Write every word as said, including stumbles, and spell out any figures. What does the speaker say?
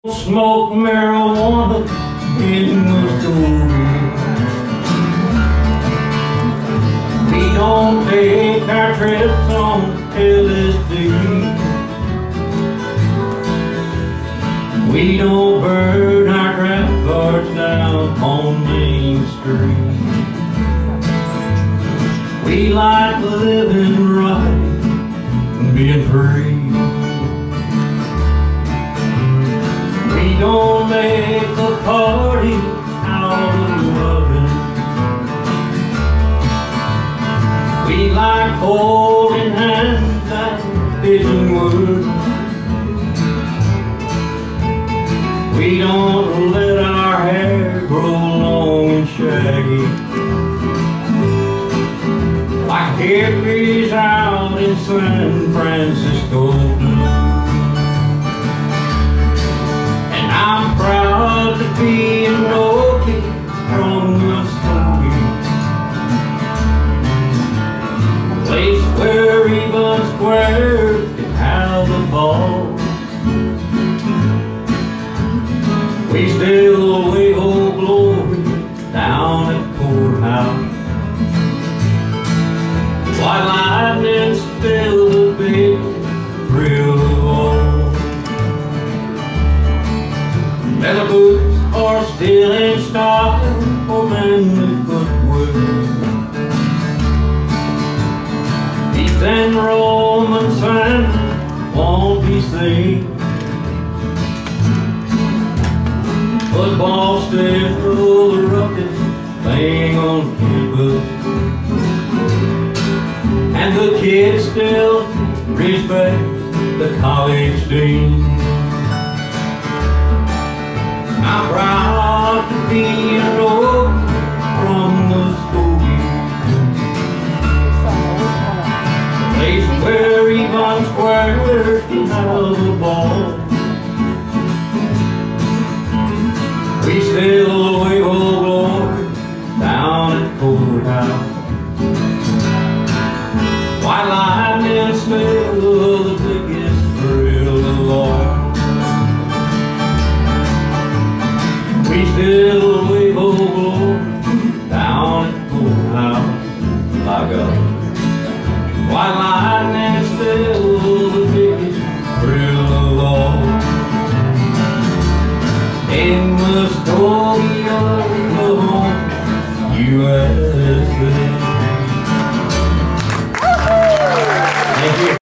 Smoke marijuana in Muskogie. We don't take our trips on L S D. We don't burn our credit cards down on Main Street. We like living right and being free. We don't make a party out of loving. We like holding hands and bidding words. We don't let our hair grow long and shaggy like hippies out in San Francisco. I'm proud to be an Okie from Muskogie, a place where even squares can have a ball. We still wave Old Glory down at the courthouse. White lightning's still the big thrill of all. Leather boots are still in style for manly footwear. Beef and Roman sandals won't be seen. Football still the roughest thing on campus, and the kids still respect the college dean. I'm proud to be an Okie from Muskogie, a place where even squares can have a